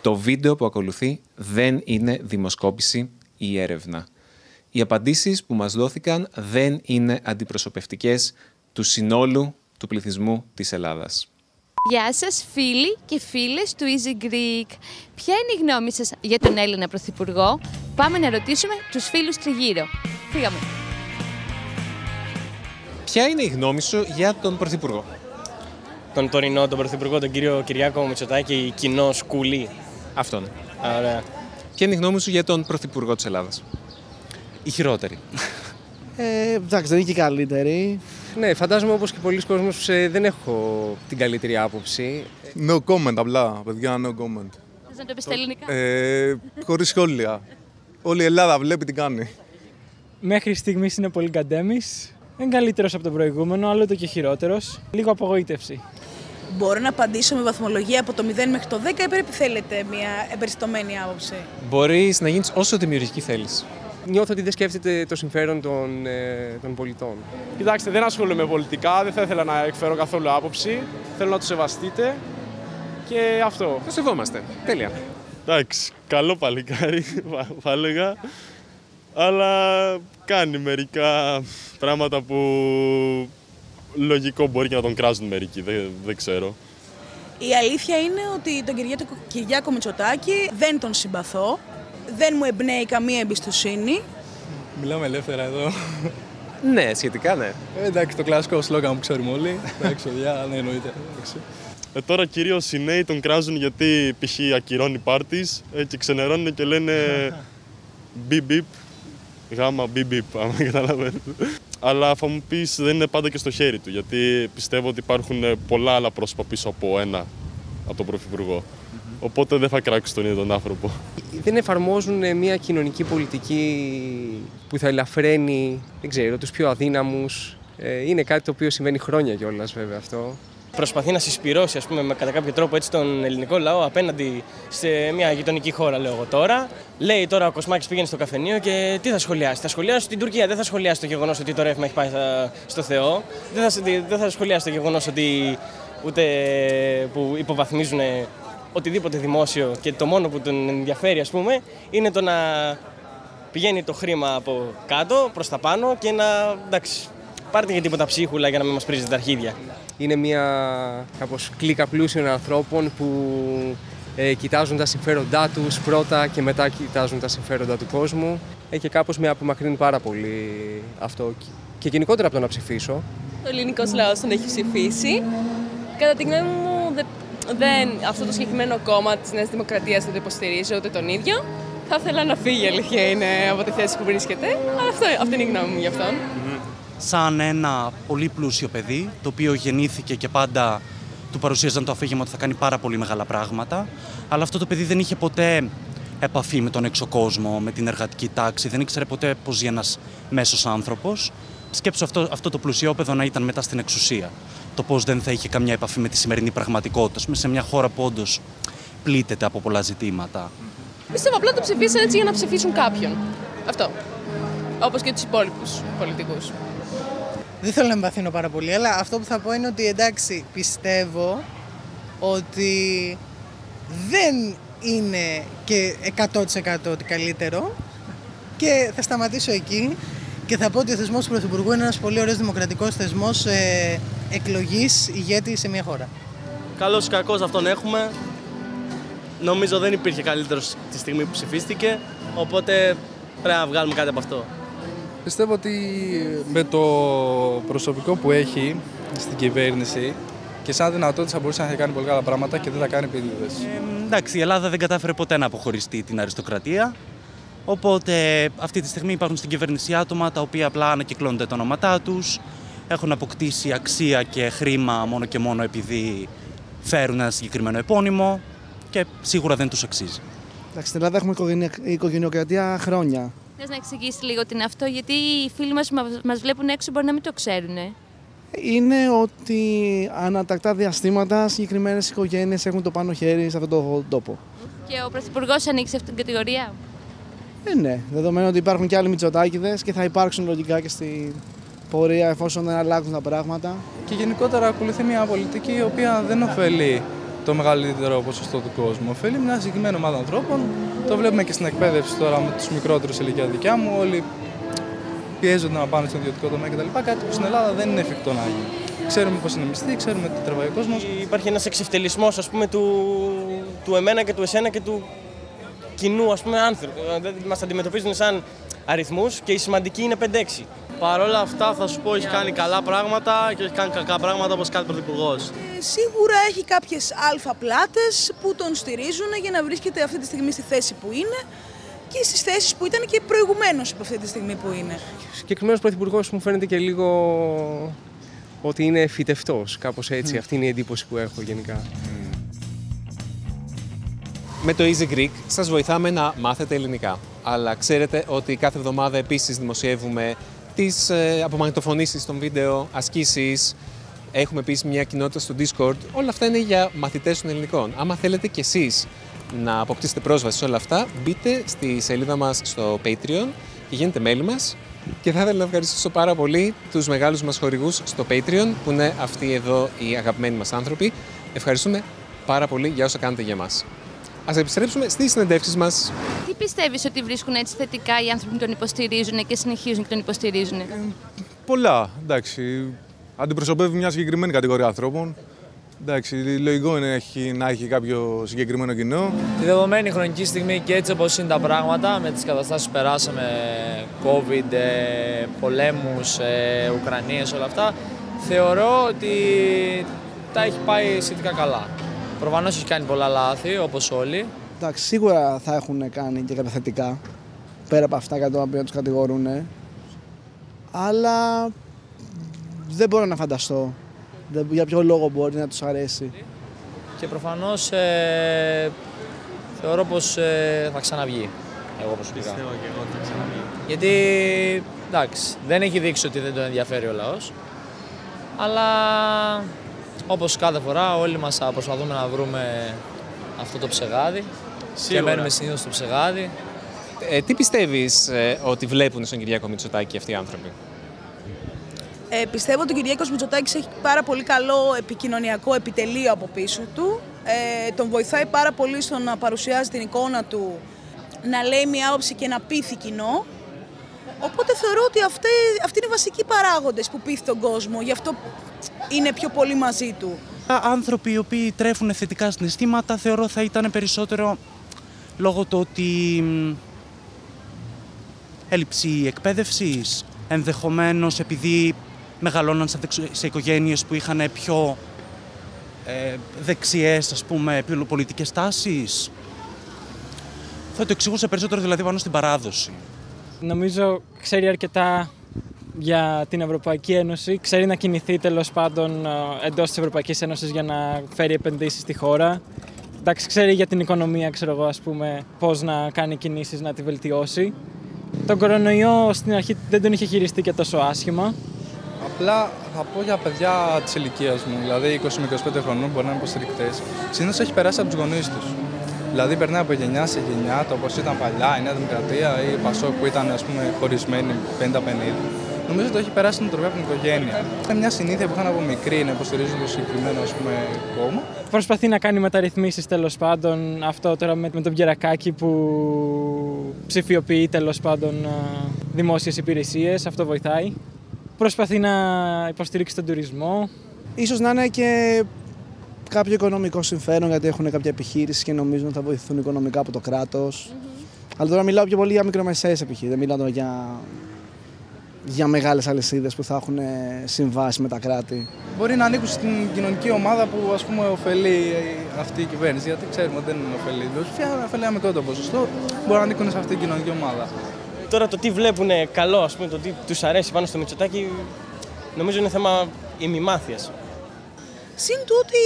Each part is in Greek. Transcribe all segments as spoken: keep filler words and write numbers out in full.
Το βίντεο που ακολουθεί δεν είναι δημοσκόπηση ή έρευνα. Οι απαντήσεις που μας δόθηκαν δεν είναι αντιπροσωπευτικές του συνόλου του πληθυσμού της Ελλάδας. Γεια σας φίλοι και φίλες του Easy Greek. Ποια είναι η γνώμη σας για τον Έλληνα Πρωθυπουργό? Πάμε να ρωτήσουμε τους φίλους τριγύρω. Φύγαμε. Ποια είναι η γνώμη σου για τον Πρωθυπουργό? Τον τωρινό, τον Πρωθυπουργό, τον κύριο Κυριάκο Μητσοτάκη, κοινό σκουλή. Αυτόν. Α, ωραία. Ποια είναι η γνώμη σου για τον Πρωθυπουργό της Ελλάδας? Η χειρότερη. Ε, εντάξει, δεν είναι και η καλύτερη. Ναι, φαντάζομαι όπως και πολλοί κόσμος δεν έχω την καλύτερη άποψη. No comment, απλά, παιδιά, no comment. Θες να το πεις στα ελληνικά? Ε, χωρίς σχόλια. Όλη η Ελλάδα βλέπει τι κάνει. Μέχρι στιγμής είναι πολύ γκαντέμις. Δεν είναι καλύτερος από τον προηγούμενο, αλλά το και χειρότερος. Λίγο απογοήτευση. Μπορώ να απαντήσω με βαθμολογία από το μηδέν μέχρι το δέκα ή πρέπει θέλετε μια εμπεριστωμένη άποψη? Μπορείς να γίνεις όσο δημιουργική θέλεις. Νιώθω ότι δεν σκέφτεται το συμφέρον των, ε, των πολιτών. Κοιτάξτε, δεν ασχολούμαι με πολιτικά, δεν θα ήθελα να εκφέρω καθόλου άποψη. Θέλω να το σεβαστείτε και αυτό. Το σεβόμαστε. Τέλεια. Εντάξει, καλό παλικάρι, θα έλεγα. Αλλά κάνει μερικά πράγματα που λογικό μπορεί και να τον κράζουν μερικοί, δεν, δεν ξέρω. Η αλήθεια είναι ότι τον Κυριάκο, Κυριάκο Μητσοτάκη δεν τον συμπαθώ. Δεν μου εμπνέει καμία εμπιστοσύνη. Μιλάμε ελεύθερα εδώ. Ναι, σχετικά ναι. Ε, εντάξει, το κλασικό σλόγγαν που ξέρουμε όλοι. Εντάξει, παιδιά, ναι, εννοείται. Ε, τώρα κυρίως οι νέοι τον κράζουν γιατί π.χ. ακυρώνει πάρτις ε, και ξενερώνουν και λένε μπιπ μπιπ, γάμα μπιπ μπιπ, άμα καταλαβαίνετε. Αλλά θα μου πεις δεν είναι πάντα και στο χέρι του, γιατί πιστεύω ότι υπάρχουν πολλά άλλα πρόσωπα πίσω από ένα, από τον Πρωθυπουργό. Οπότε δεν θα κράξει τον ίδιο τον άνθρωπο. Δεν εφαρμόζουν μια κοινωνική πολιτική που θα ελαφραίνει, δεν ξέρω, τους πιο αδύναμους. Είναι κάτι το οποίο συμβαίνει χρόνια κιόλας βέβαια αυτό. Προσπαθεί να συσπυρώσει, ας πούμε, κατά κάποιο τρόπο έτσι, τον ελληνικό λαό απέναντι σε μια γειτονική χώρα, λέω εγώ τώρα. Λέει τώρα ο Κοσμάκης πήγαινε στο καφενείο και τι θα σχολιάσει? Θα σχολιάσει την Τουρκία, δεν θα σχολιάσει το γεγονός ότι το ρεύμα έχει πάει στο Θεό. Δεν θα, δεν θα σχολιάσει το γεγονός ότι ούτε που υποβαθμίζουν οτιδήποτε δημόσιο και το μόνο που τον ενδιαφέρει, ας πούμε, είναι το να πηγαίνει το χρήμα από κάτω προς τα πάνω και να, εντάξει, πάρτε και τίποτα ψίχουλα για να μην μας πρίζετε τα αρχίδια. Είναι μια κάπως κλίκα πλούσιων ανθρώπων που ε, κοιτάζουν τα συμφέροντά τους πρώτα και μετά κοιτάζουν τα συμφέροντα του κόσμου ε, και κάπως με απομακρύνει πάρα πολύ αυτό και γενικότερα από το να ψηφίσω. Ο ελληνικός λαός τον έχει ψηφίσει. Κατά τη γνώμη μου, δε, δεν, αυτό το συγκεκριμένο κόμμα της Νέας Δημοκρατίας δεν το υποστηρίζω ούτε τον ίδιο. Θα ήθελα να φύγει, η αλήθεια είναι, από τη θέση που βρίσκεται. Αλλά αυτό, αυτή είναι η γνώμη μου γι' αυτόν. Σαν ένα πολύ πλούσιο παιδί, το οποίο γεννήθηκε και πάντα του παρουσίαζαν το αφήγημα ότι θα κάνει πάρα πολύ μεγάλα πράγματα, αλλά αυτό το παιδί δεν είχε ποτέ επαφή με τον έξω κόσμο, με την εργατική τάξη, δεν ήξερε ποτέ πώς ζει ένας μέσος άνθρωπος. Σκέψου αυτό, αυτό το πλουσιόπεδο να ήταν μετά στην εξουσία. Το πώς δεν θα είχε καμιά επαφή με τη σημερινή πραγματικότητα, σε μια χώρα που όντως πλήττεται από πολλά ζητήματα. Πιστεύω απλά το ψηφίσαν έτσι για να ψηφίσουν κάποιον. Αυτό. Όπως και τους υπόλοιπους πολιτικούς. Δεν θέλω να εμπαθύνω πάρα πολύ, αλλά αυτό που θα πω είναι ότι εντάξει, πιστεύω ότι δεν είναι και εκατό τοις εκατό ότι καλύτερο και θα σταματήσω εκεί και θα πω ότι ο θεσμός του Πρωθυπουργού είναι ένας πολύ ωραίος δημοκρατικός θεσμός ε, εκλογής ηγέτη σε μια χώρα. Καλός ή κακός αυτόν έχουμε. Νομίζω δεν υπήρχε καλύτερος τη στιγμή που ψηφίστηκε, οπότε πρέπει να βγάλουμε κάτι από αυτό. Πιστεύω ότι με το προσωπικό που έχει στην κυβέρνηση και σαν δυνατότητα θα μπορούσε να κάνει πολύ καλά πράγματα και δεν τα κάνει επίτηδες. Ε, εντάξει, η Ελλάδα δεν κατάφερε ποτέ να αποχωριστεί την αριστοκρατία. Οπότε αυτή τη στιγμή υπάρχουν στην κυβέρνηση άτομα τα οποία απλά ανακυκλώνονται τα ονόματά τους, έχουν αποκτήσει αξία και χρήμα μόνο και μόνο επειδή φέρουν ένα συγκεκριμένο επώνυμο και σίγουρα δεν τους αξίζει. Εντάξει, στην Ελλάδα έχουμε οικογενειοκρατία χρόνια. Θες να εξηγήσεις λίγο τι είναι αυτό, γιατί οι φίλοι μας που μας βλέπουν έξω μπορεί να μην το ξέρουν. Ε? Είναι ότι ανατακτά διαστήματα συγκεκριμένες οικογένειες έχουν το πάνω χέρι σε αυτόν τον τόπο. Και ο Πρωθυπουργός ανήκει σε αυτήν την κατηγορία. Ε, ναι, δεδομένου ότι υπάρχουν και άλλοι Μητσοτάκηδες και θα υπάρξουν λογικά και στην πορεία εφόσον δεν αλλάξουν τα πράγματα. Και γενικότερα ακολουθεί μια πολιτική η οποία δεν ωφελεί το μεγαλύτερο ποσοστό του κόσμου. Οφείλει μια συγκεκριμένη ομάδα ανθρώπων. Το βλέπουμε και στην εκπαίδευση τώρα με τους μικρότερους σε ηλικία δικιά μου. Όλοι πιέζονται να πάνε στον ιδιωτικό τομέα κτλ. Κάτι που στην Ελλάδα δεν είναι εφικτό να γίνει. Ξέρουμε πώς είναι μισθή, ξέρουμε τι τραβάει ο κόσμος. Υπάρχει ένας εξευτελισμός, ας πούμε, του, του εμένα και του εσένα και του κοινού, ας πούμε, άνθρωπο. Μας αντιμετωπίζουν σαν αριθμούς και οι σημαντικοί είναι πέντε έξι. Παρ' όλα αυτά θα σου πω έχει κάνει καλά πράγματα και έχει κάνει κακά πράγματα όπως κάθε πρωθυπουργός. Ε, σίγουρα έχει κάποιες αλφα πλάτες που τον στηρίζουν για να βρίσκεται αυτή τη στιγμή στη θέση που είναι και στις θέσεις που ήταν και προηγουμένως από αυτή τη στιγμή που είναι. Συγκεκριμένος πρωθυπουργός μου φαίνεται και λίγο ότι είναι φυτευτός, κάπως έτσι. Mm. Αυτή είναι η εντύπωση που έχω γενικά. Mm. Με το Easy Greek σας βοηθάμε να μάθετε ελληνικά. Αλλά ξέρετε ότι κάθε εβδομάδα επίσης δημοσιεύουμε τις ε, απομαγνητοφωνήσεις των βίντεο, ασκήσεις. Έχουμε επίσης μια κοινότητα στο Discord. Όλα αυτά είναι για μαθητές των ελληνικών. Άμα θέλετε κι εσείς να αποκτήσετε πρόσβαση σε όλα αυτά, μπείτε στη σελίδα μας στο Patreon και γίνετε μέλη μας. Και θα ήθελα να ευχαριστήσω πάρα πολύ τους μεγάλους μας χορηγούς στο Patreon, που είναι αυτοί εδώ οι αγαπημένοι μας άνθρωποι. Ευχαριστούμε πάρα πολύ για όσα κάνετε για μας. Ας επιστρέψουμε στις συνεντεύξεις μας. Τι πιστεύεις ότι βρίσκουν έτσι θετικά οι άνθρωποι που τον υποστηρίζουν και συνεχίζουν και τον υποστηρίζουν? Ε, πολλά, εντάξει. Αντιπροσωπεύει μια συγκεκριμένη κατηγορία ανθρώπων. Εντάξει, λογικό είναι έχει, να έχει κάποιο συγκεκριμένο κοινό. Τη δεδομένη χρονική στιγμή και έτσι όπως είναι τα πράγματα, με τις καταστάσεις που περάσαμε, COVID, ε, πολέμους, ε, Ουκρανίες, όλα αυτά, θεωρώ ότι τα έχει πάει σχετικά καλά. Προφανώς έχει κάνει πολλά λάθη, όπως όλοι. Εντάξει, σίγουρα θα έχουν κάνει και κάποια θετικά, πέρα από αυτά κατά τα οποία τους κατηγορούν. Αλλά δεν μπορώ να φανταστώ για ποιο λόγο μπορεί να τους αρέσει. Και προφανώς ε, θεωρώ πως ε, θα ξαναβγεί. Εγώ προσωπικά. Πιστεύω και εγώ ότι θα ξαναβγεί. Γιατί, εντάξει, δεν έχει δείξει ότι δεν τον ενδιαφέρει ο λαός. Αλλά όπως κάθε φορά όλοι μας θα προσπαθούμε να βρούμε αυτό το ψεγάδι. Σίγουρα. Και μένουμε συνήθως στο ψεγάδι. Ε, τι πιστεύεις ε, ότι βλέπουν στον Κυριάκο Μητσοτάκη αυτοί οι άνθρωποι? Ε, πιστεύω ότι ο Κυριάκος Μητσοτάκης έχει πάρα πολύ καλό επικοινωνιακό επιτελείο από πίσω του. Ε, τον βοηθάει πάρα πολύ στο να παρουσιάζει την εικόνα του, να λέει μια άποψη και να πείθει κοινό. Οπότε θεωρώ ότι αυτοί, αυτοί είναι οι βασικοί παράγοντες που πείθει τον κόσμο, γι' αυτό είναι πιο πολύ μαζί του. Άνθρωποι οι οποίοι τρέφουν θετικά συναισθήματα θεωρώ θα ήταν περισσότερο λόγω του ότι έλλειψη εκπαίδευσης, ενδεχομένως επειδή μεγαλώναν σε οικογένειες που είχαν πιο ε, δεξιές, ας πούμε, πολιτικές τάσεις. Θα το εξηγούσε περισσότερο δηλαδή πάνω στην παράδοση. Νομίζω ξέρει αρκετά για την Ευρωπαϊκή Ένωση, ξέρει να κινηθεί τέλος πάντων εντός της Ευρωπαϊκής Ένωσης για να φέρει επενδύσεις στη χώρα. Εντάξει, ξέρει για την οικονομία, ξέρω εγώ, ας πούμε, πώς να κάνει κινήσεις να τη βελτιώσει. Τον κορονοϊό στην αρχή δεν τον είχε χειριστεί και τόσο άσχημα. Απλά θα πω για παιδιά της ηλικίας μου, δηλαδή είκοσι με είκοσι πέντε χρονών μπορεί να είναι υποστηρικτές. Συνήθως έχει περάσει από τους γονείς τους. Δηλαδή περνάει από γενιά σε γενιά, το όπως ήταν παλιά η Νέα Δημοκρατία ή η Πασόκ που ήταν, ας πούμε, χωρισμένοι πενήντα πενήντα. Νομίζω ότι το έχει περάσει την τροπή από την οικογένεια. Είναι μια συνήθεια που είχαν από μικρή να υποστηρίζουν το συγκεκριμένο, ας πούμε, κόμμα. Προσπαθεί να κάνει μεταρρυθμίσεις τέλος πάντων. Αυτό τώρα με, με τον Πιερακάκη που ψηφιοποιεί τέλος πάντων δημόσιες υπηρεσίες, αυτό βοηθάει. Προσπαθεί να υποστηρίξει τον τουρισμό. Ίσως να είναι και κάποιο οικονομικό συμφέρον, γιατί έχουν κάποια επιχείρηση και νομίζουν ότι θα βοηθηθούν οικονομικά από το κράτος. Mm-hmm. Αλλά τώρα μιλάω πιο πολύ για μικρομεσαίες επιχειρήσεις, δεν μιλάω τώρα για, για μεγάλες αλυσίδες που θα έχουν συμβάσει με τα κράτη. Μπορεί να ανήκουν στην κοινωνική ομάδα που, ας πούμε, ωφελεί αυτή η κυβέρνηση, γιατί ξέρουμε ότι δεν είναι ωφελή. Δηλαδή, ωφελεί ένα μικρό το ποσοστό, μπορεί να ανήκουν σε αυτή την κοινωνική ομάδα. Τώρα το τι βλέπουν καλό, ας πούμε, το τι τους αρέσει πάνω στο Μητσοτάκη, νομίζω είναι θέμα ημιμάθειας. Συν του ότι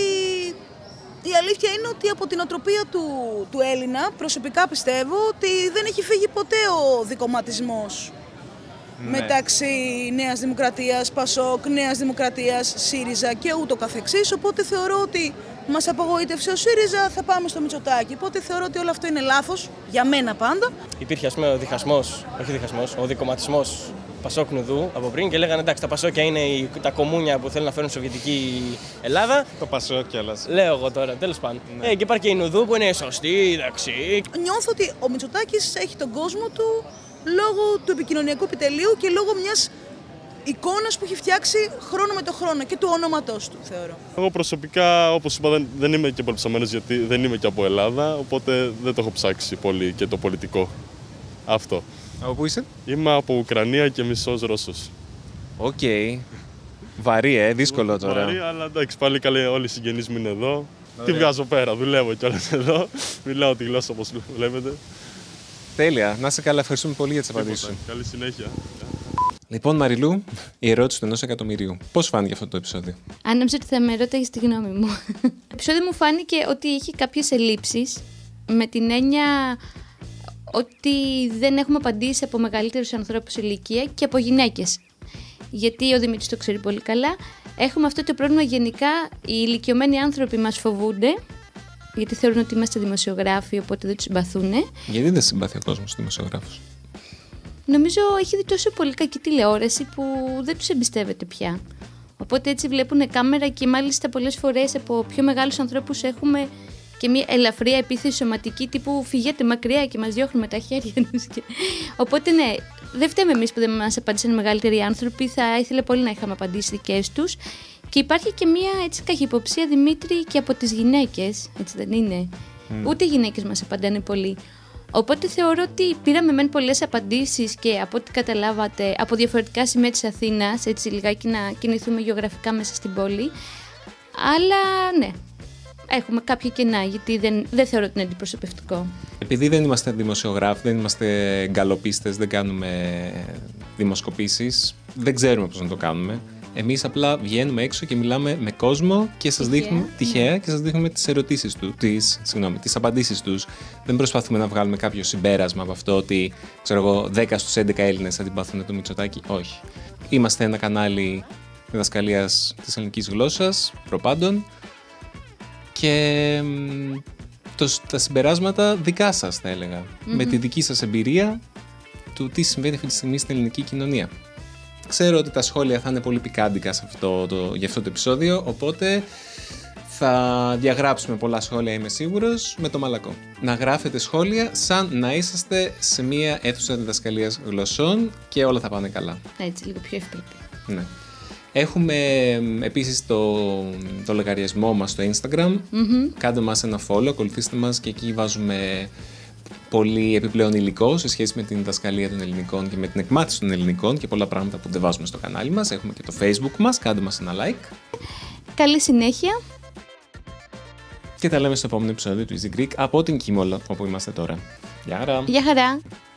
η αλήθεια είναι ότι από την οτροπία του, του Έλληνα, προσωπικά πιστεύω ότι δεν έχει φύγει ποτέ ο δικομματισμός. Ναι. Μεταξύ Νέας Δημοκρατίας, Πασόκ, Νέας Δημοκρατίας, ΣΥΡΙΖΑ και ούτω καθεξής, οπότε θεωρώ ότι μας απογοήτευσε ο ΣΥΡΙΖΑ, θα πάμε στο Μητσοτάκη. Οπότε θεωρώ ότι όλο αυτό είναι λάθος, για μένα πάντα. Υπήρχε, ας πούμε, ο διχασμός, όχι διχασμός, ο δικομματισμός Πασόκ Νουδού από πριν και λέγανε εντάξει, τα Πασόκια είναι οι, τα κομμούνια που θέλουν να φέρουν Σοβιετική Ελλάδα. Το Πασόκ κιόλας. Λέω εγώ τώρα, τέλος πάντων. Ναι. Ε, και υπάρχει και η Νουδού που είναι σωστή, δεξί. Νιώθω ότι ο Μητσοτάκης έχει τον κόσμο του λόγω του επικοινωνιακού επιτελείου και λόγω μιας εικόνας που έχει φτιάξει χρόνο με το χρόνο και του ονόματός του, θεωρώ. Εγώ προσωπικά, όπως είπα, δεν, δεν είμαι και πολύ ψαμένος γιατί δεν είμαι και από Ελλάδα, οπότε δεν το έχω ψάξει πολύ και το πολιτικό. Αυτό. Από πού είσαι? Είμαι από Ουκρανία και μισός Ρώσος. Οκ. Okay. Βαρύ, ε, δύσκολο τώρα. Βαρύ, αλλά εντάξει, πάλι καλή, όλοι οι συγγενείς μου είναι εδώ. Ωραία. Τι βγάζω πέρα, δουλεύω κιόλας εδώ. Μιλάω τη γλώσσα όπως βλέπετε. Τέλεια. Να είσαι καλά, ευχαριστούμε πολύ για τις απαντήσεις σου. Καλή συνέχεια. Λοιπόν, Μαριλού, η ερώτηση του ενός εκατομμυρίου. Πώς φάνηκε αυτό το επεισόδιο? Αν νόμιζα ότι θα με ρώταγες τη γνώμη μου. Το επεισόδιο μου φάνηκε ότι έχει κάποιες ελλείψεις, με την έννοια ότι δεν έχουμε απαντήσει από μεγαλύτερους ανθρώπους ηλικία και από γυναίκες. Γιατί ο Δημήτρης το ξέρει πολύ καλά. Έχουμε αυτό το πρόβλημα γενικά, οι ηλικιωμένοι άνθρωποι μας φοβούνται, γιατί θεωρούν ότι είμαστε δημοσιογράφοι, οπότε δεν τους συμπαθούν. Γιατί δεν συμπαθεί ο κόσμος στους δημοσιογράφους? Νομίζω έχει δει τόσο πολύ κακή τηλεόραση που δεν τους εμπιστεύεται πια. Οπότε έτσι βλέπουν κάμερα και μάλιστα πολλές φορές από πιο μεγάλους ανθρώπους έχουμε και μια ελαφριά επίθεση σωματική τύπου φυγέτε μακριά και μας διώχνουν με τα χέρια τους. Και... Οπότε ναι, δεν φταίμε εμείς που δεν μας απάντησαν μεγαλύτεροι άνθρωποι, θα ήθελα πολύ να είχαμε απαντήσει δικές τους. Και υπάρχει και μια έτσι καχυποψία, Δημήτρη, και από τις γυναίκες, έτσι δεν είναι? Mm. Ούτε οι γυναίκες μας απαντάνε πολύ. Οπότε θεωρώ ότι πήραμε μεν πολλές απαντήσεις και από ό,τι καταλάβατε από διαφορετικά σημεία της Αθήνας, έτσι λιγάκι να κινηθούμε γεωγραφικά μέσα στην πόλη. Αλλά ναι, έχουμε κάποια κενά, γιατί δεν, δεν θεωρώ ότι είναι αντιπροσωπευτικό. Επειδή δεν είμαστε δημοσιογράφοι, δεν είμαστε γκαλοπίστες, δεν κάνουμε δημοσκοπήσεις, δεν ξέρουμε πώς να το κάνουμε. Εμείς απλά βγαίνουμε έξω και μιλάμε με κόσμο και σας τυχαία. δείχνουμε, τυχαία, και σας δείχνουμε τις ερωτήσεις του, τις, συγγνώμη, τις απαντήσεις τους. Δεν προσπαθούμε να βγάλουμε κάποιο συμπέρασμα από αυτό ότι, ξέρω εγώ, δέκα στους έντεκα Έλληνες αντιπαθούν το Μητσοτάκη. Όχι. Είμαστε ένα κανάλι διδασκαλίας της ελληνικής γλώσσας, προπάντων, και το, τα συμπεράσματα δικά σας, θα έλεγα. Mm-hmm. Με τη δική σας εμπειρία του τι συμβαίνει αυτή τη στιγμή στην ελληνική κοινωνία. Ξέρω ότι τα σχόλια θα είναι πολύ πικάντικα σε αυτό το, για αυτό το επεισόδιο, οπότε θα διαγράψουμε πολλά σχόλια, είμαι σίγουρος, με το μαλακό. Να γράφετε σχόλια σαν να είσαστε σε μία αίθουσα διδασκαλίας γλωσσών και όλα θα πάνε καλά. Έτσι, λίγο πιο ευπρεπή. Ναι. Έχουμε επίσης το, το λογαριασμό μας στο Instagram. Mm-hmm. Κάντε μας ένα follow, ακολουθήστε μας και εκεί βάζουμε πολύ επιπλέον υλικό σε σχέση με την διδασκαλία των ελληνικών και με την εκμάθηση των ελληνικών και πολλά πράγματα που δεν βάζουμε στο κανάλι μας. Έχουμε και το Facebook μας, κάντε μας ένα like. Καλή συνέχεια. Και τα λέμε στο επόμενο επεισόδιο του Easy Greek από την Κίμολο, όπου είμαστε τώρα. Γεια χαρά! Γεια χαρά!